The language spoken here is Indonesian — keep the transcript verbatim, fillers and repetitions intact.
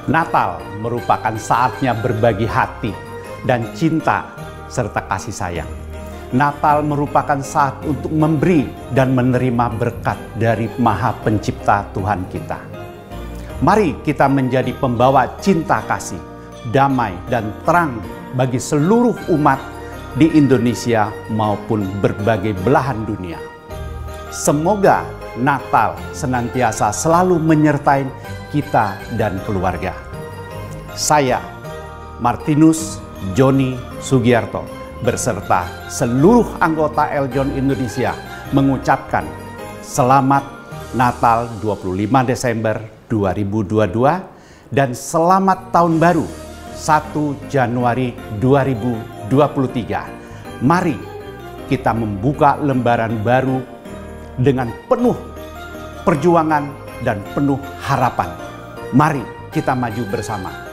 Natal merupakan saatnya berbagi hati dan cinta serta kasih sayang. Natal merupakan saat untuk memberi dan menerima berkat dari Maha Pencipta Tuhan kita. Mari kita menjadi pembawa cinta kasih, damai dan terang bagi seluruh umat di Indonesia maupun berbagai belahan dunia. Semoga Natal senantiasa selalu menyertai kita dan keluarga. Saya, Martinus Joni Sugiarto, beserta seluruh anggota Eljon Indonesia mengucapkan Selamat Natal dua puluh lima Desember dua ribu dua puluh dua dan Selamat Tahun Baru satu Januari dua ribu dua puluh tiga. Mari kita membuka lembaran baru dengan penuh perjuangan dan penuh harapan. Mari kita maju bersama.